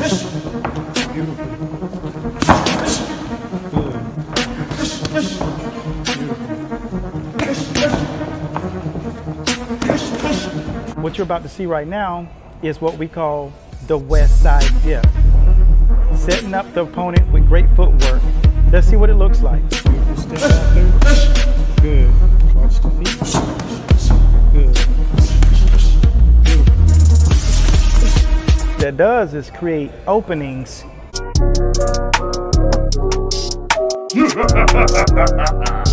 What you're about to see right now is what we call the West Side Dip. Setting up the opponent with great footwork. Let's see what it looks like. Beautiful step out there. Good. Watch the feet. Good. That does is create openings.